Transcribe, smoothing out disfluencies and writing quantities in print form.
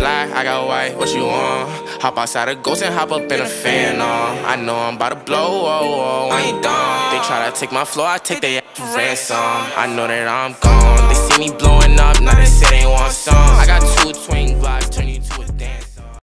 black, I got white, what you want? Hop outside a ghost and hop up in a fan, I know I'm about to blow, oh, I ain't dumb. They try to take my floor, I take their ass for ransom. I know that I'm gone. They see me blowing up,